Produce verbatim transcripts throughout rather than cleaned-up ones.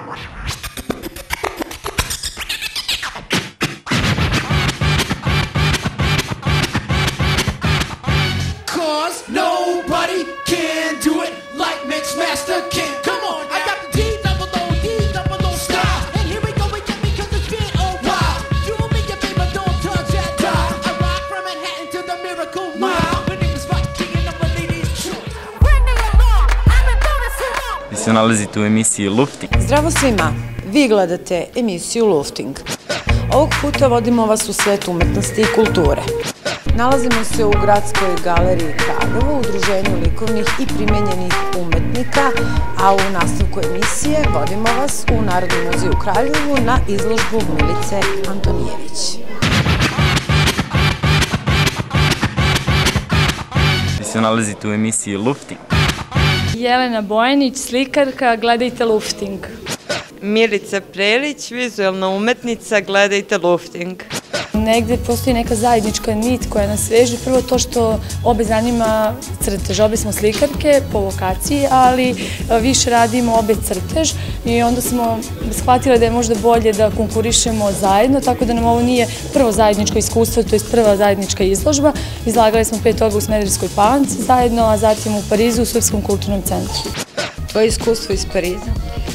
Vi se nalazite u emisiji Lufting. Zdravo svima, vi gledate emisiju Lufting. Ovog puta vodimo vas u svet umetnosti i kulture. Nalazimo se u Gradskoj galeriji Kraljevo, udruženju likovnih i primenjenih umetnika, a u nastavku emisije vodimo vas u Narodni muzej u Kraljevu na izložbu Milice Antonijević. Vi se nalazite u emisiji Lufting. Jelena Bojanić, slikarka, gledajte Lufting. Milica Prelić, vizualna umetnica, gledajte Lufting. Negde postoji neka zajednička nit koja nas veže. Prvo to što obe zanima crtež. Obe smo slikarke po vokaciji, ali više radimo obe crtež i onda smo shvatili da je možda bolje da konkurišemo zajedno, tako da nam ovo nije prvo zajedničko iskustvo, to je prva zajednička izložba. Izlagali smo pet toga u Smederevskoj Palanci zajedno, a zatim u Parizu u Srpskom kulturnom centru. Tvoje iskustvo iz Pariza?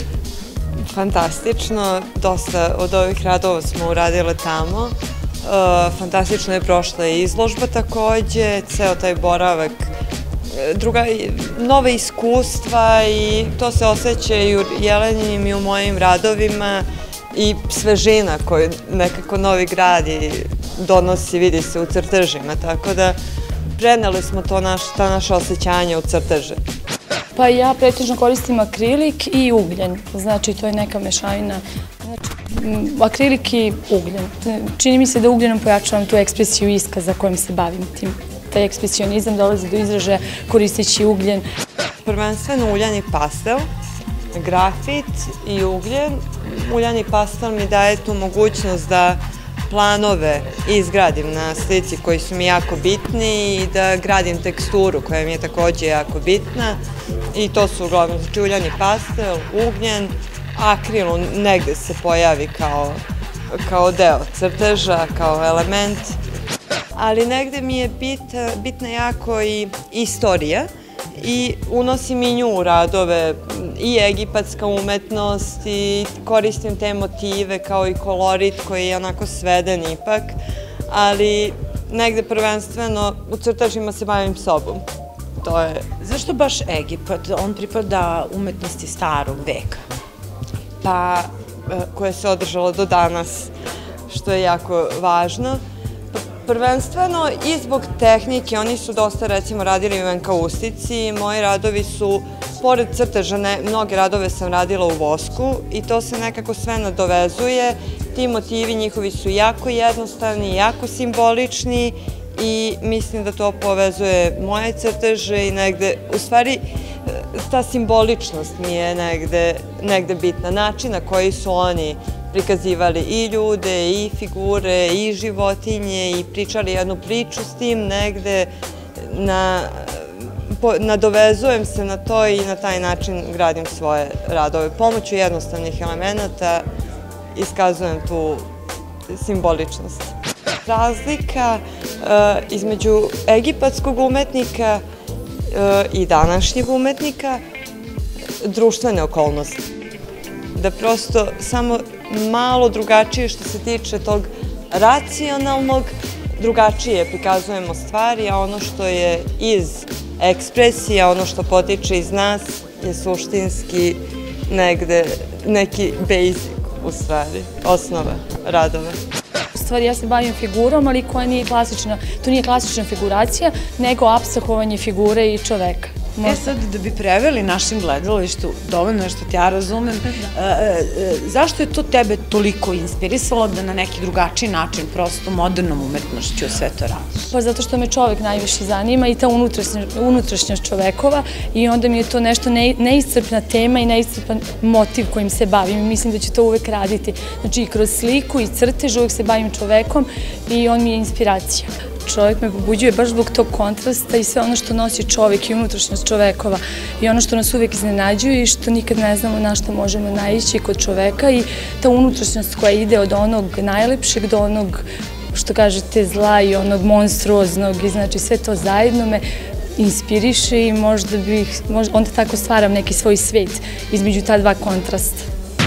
Fantastično, dosta od ovih radova smo uradile tamo. Fantastično je prošla i izložba takođe, ceo taj boravak, druga, nove iskustva i to se osjeća i u Jeleninim i u mojim radovima i svežina koju nekako Novi Grad donosi, vidi se u crtežima, tako da preneli smo to naš, ta naša osjećanja u crteže. Pa ja pretežno koristim akrilik i ugljen, znači to je neka mešavina. Akrilik i ugljen. Čini mi se da ugljenom pojačavam tu ekspresiju iskaza kojom se bavim tim. Taj ekspresionizam dolazi do izražaja koristeći ugljen. Prvenstveno uljani pastel, grafit i ugljen. Uljani pastel mi daje tu mogućnost da planove izgradim na slici koji su mi jako bitni i da gradim teksturu koja mi je takođe jako bitna. I to su uglavnom znači uljani pastel, ugljen, akril negde se pojavi kao, kao deo crteža, kao element, ali negde mi je bit, bitna jako i istorija i unosim i nju u radove, i egipatska umetnost i koristim te motive kao i kolorit koji je onako sveden ipak, ali negde prvenstveno u crtežima se bavim sobom. To je... Zašto baš Egipat? On pripada umetnosti starog veka. Pa, koje se održalo do danas, što je jako važno. Prvenstveno i zbog tehnike, oni su dosta recimo radili u enkaustici, moji radovi su, pored crteža, mnoge radove sam radila u vosku i to se nekako sve nadovezuje. Ti motivi njihovi su jako jednostavni, jako simbolični i mislim da to povezuje moje crteže i negde, u stvari, ta simboličnost mi je negde, negde bitna. Način na koji su oni prikazivali i ljude, i figure, i životinje i pričali jednu priču s tim negde, na, po, nadovezujem se na to i na taj način gradim svoje radove. Pomoću jednostavnih elemenata iskazujem tu simboličnost. Razlika uh, između egipatskog umetnika i današnjeg umetnika, društvene okolnosti. Da prosto samo malo drugačije što se tiče tog racionalnog, drugačije prikazujemo stvari, a ono što je iz ekspresije, ono što potiče iz nas je suštinski negde neki basic u stvari, osnova radova. U stvari ja se bavim figurom, ali koja nije klasična, to nije klasična figuracija, nego apstrahovanje figure i čoveka. E sad, da bi preveli našem gledalištu, dovoljno je što te ja razumem, zašto je to tebe toliko inspirisalo da na neki drugačiji način, prosto modernom umetnošću sve to radiš? Pa zato što me čovek najviše zanima i ta unutrašnjost čovekova i onda mi je to nešto neiscrpna tema i neiscrpan motiv kojim se bavim. Mislim da ću to uvek raditi. Znači i kroz sliku i crtež uvek se bavim čovekom i on mi je inspiracija. čovjek me pobuđuje baš zbog tog kontrasta i sve ono što nosi čovjek i unutrašnjost čovekova i ono što nas uvijek iznenađuje i što nikad ne znamo na što možemo naići kod čoveka i ta unutrašnjost koja ide od onog najlepšeg do onog, što kažete, zla i onog monstruoznog i znači sve to zajedno me inspiriše i možda bih, možda, onda tako stvaram neki svoj svet između ta dva kontrasta.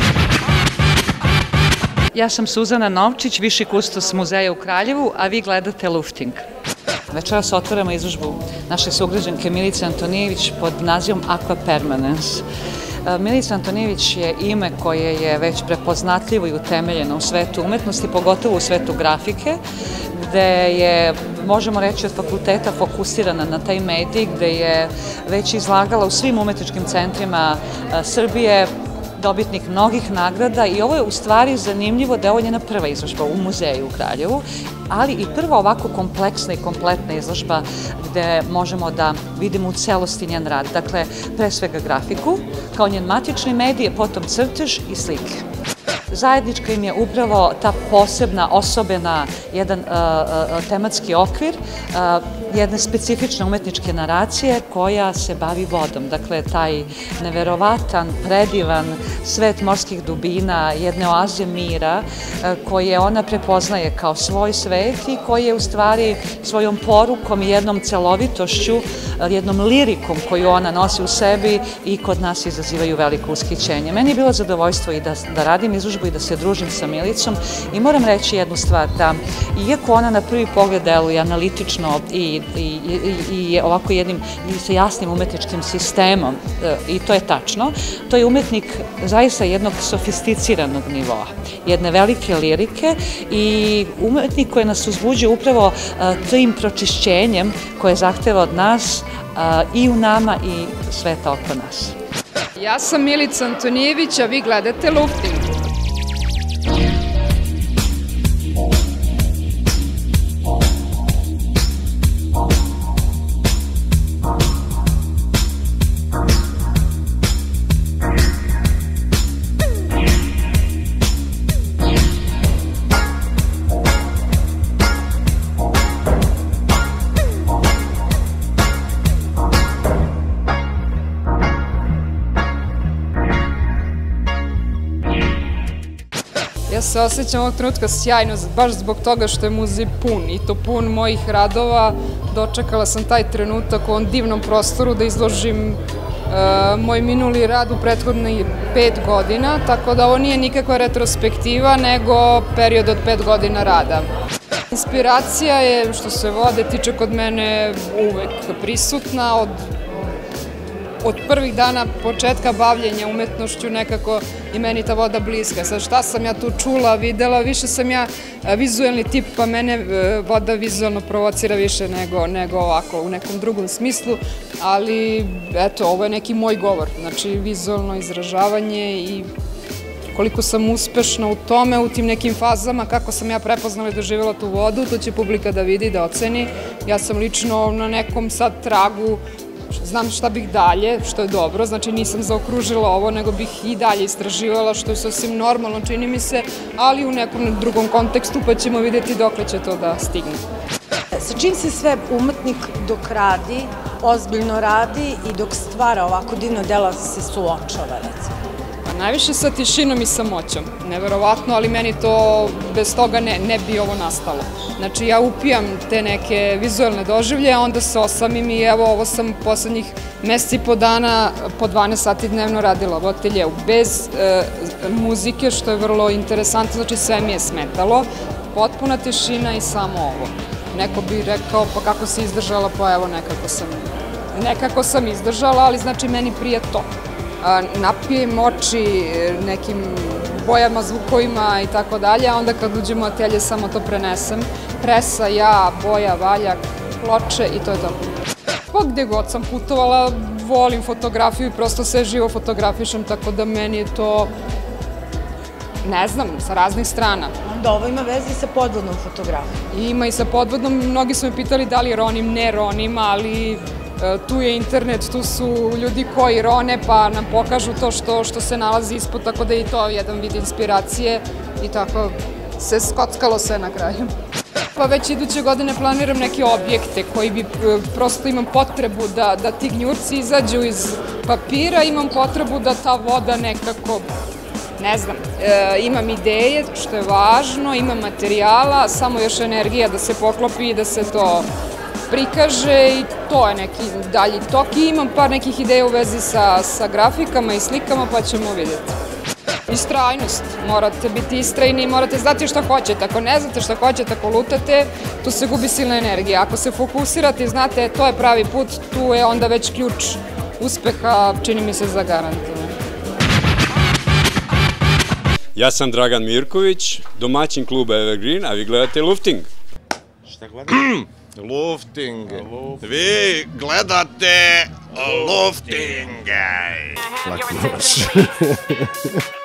Ja sam Suzana Novčić, viši kustos muzeja u Kraljevu, a vi gledate Lufting. Večeras otvaramo izložbu naše sugrađanke Milice Antonijević pod nazivom Aqua Permanence. Milica Antonijević je ime koje je već prepoznatljivo i utemeljeno u svetu umetnosti, pogotovo u svetu grafike, gde je, možemo reći, od fakulteta fokusirana na taj medij, gde je već izlagala u svim umetničkim centrima Srbije, dobitnik mnogih nagrada i ovo je u stvari zanimljivo da je ovo njena prva izložba u muzeju u Kraljevu, ali i prva ovako kompleksna i kompletna izložba gde možemo da vidimo u celosti njen rad. Dakle, pre svega grafiku, kao njen matični medij, potom crtež i slike. Zajednička im je upravo ta posebna, osobena, jedan uh, tematski okvir, uh, jedne specifične umetničke naracije koja se bavi vodom. Dakle, taj neverovatan, predivan svet morskih dubina, jedne oaze mira uh, koje ona prepoznaje kao svoj svet i koji je u stvari svojom porukom i jednom celovitošću, uh, jednom lirikom koju ona nosi u sebi i kod nas izazivaju veliko ushićenje. Meni je bilo zadovoljstvo i da, da radim izložbu i da se družim sa Milicom i moram reći jednu stvar, da iako ona na prvi pogled deluje analitično i, i, i, i ovako jednim i sa jasnim umetničkim sistemom, i to je tačno, to je umetnik zaista jednog sofisticiranog nivoa, jedne velike lirike i umetnik koji nas uzbuđuje upravo tim pročišćenjem koje zahteva od nas i u nama i sveta oko nas. Ja sam Milica Antonijević, a vi gledate Lufting. Ja se osjećam ovog trenutka sjajno, baš zbog toga što je muzej pun i to pun mojih radova. Dočekala sam taj trenutak u ovom divnom prostoru da izložim e, moj minuli rad u prethodnih pet godina, tako da ovo nije nikakva retrospektiva, nego period od pet godina rada. Inspiracija je, što se vode tiče kod mene, uvek prisutna od Od prvih dana početka bavljenja umetnošću nekako i meni ta voda bliska. Sad šta sam ja tu čula, videla, više sam ja vizuelni tip, pa mene voda vizualno provocira više nego, nego ovako u nekom drugom smislu, ali eto, ovo je neki moj govor, znači vizualno izražavanje i koliko sam uspešna u tome, u tim nekim fazama, kako sam ja prepoznala i doživjela tu vodu, to će publika da vidi, da oceni. Ja sam lično na nekom sad tragu, znam šta bih dalje, što je dobro, znači nisam zaokružila ovo, nego bih i dalje istraživala, što je sasvim normalno, čini mi se, ali u nekom drugom kontekstu, pa ćemo vidjeti dokle će to da stigne. Sa čim se sve umetnik dok radi, ozbiljno radi i dok stvara ovako divno dela se suočava, recimo? Najviše sa tišinom i samoćom, neverovatno, ali meni to bez toga ne, ne bi ovo nastalo. Znači ja upijam te neke vizualne doživlje, a onda se osamim i evo ovo sam poslednjih meseci i po dana po dvanaest sati dnevno radila u ateljeu, bez e, muzike, što je vrlo interesantno, znači sve mi je smetalo, potpuna tišina i samo ovo. Neko bi rekao pa kako si izdržala, pa evo nekako sam, nekako sam izdržala, ali znači meni prije to. Napijem oči nekim bojama, zvukovima i tako dalje, a onda kad uđem u atelje samo to prenesem. Presa, ja, boja, valjak, ploče i to je to. Pa gde god sam putovala, volim fotografiju i prosto sve živo fotografišem, tako da meni je to, ne znam, sa raznih strana. Onda ovo ima veze sa podvodnom fotografijom? Ima i sa podvodnom, mnogi su me pitali da li ronim, ne ronim, ali tu je internet, tu su ljudi koji rone pa nam pokažu to što, što se nalazi ispod, tako da je i to jedan vid inspiracije i tako se skockalo sve na kraju. Pa već iduće godine planiram neke objekte koji bi, prosto imam potrebu da, da ti gnjurci izađu iz papira, imam potrebu da ta voda nekako, ne znam, e, imam ideje što je važno, imam materijala, samo još energija da se poklopi i da se to prikaže i to je neki dalji tok i imam par nekih ideja u vezi sa, sa grafikama i slikama pa ćemo vidjeti. Istrajnost, morate biti istrajni, morate znati šta hoćete, ako ne znate šta hoćete, ako lutate, tu se gubi silna energija, ako se fokusirate i znate to je pravi put, tu je onda već ključ uspeha, čini mi se zagarantovan. Ja sam Dragan Mirković, domaćin kluba Evergreen, a vi gledate Lufting. Šta gledate? Lufting. Vi gledate Lufting. Laki loš.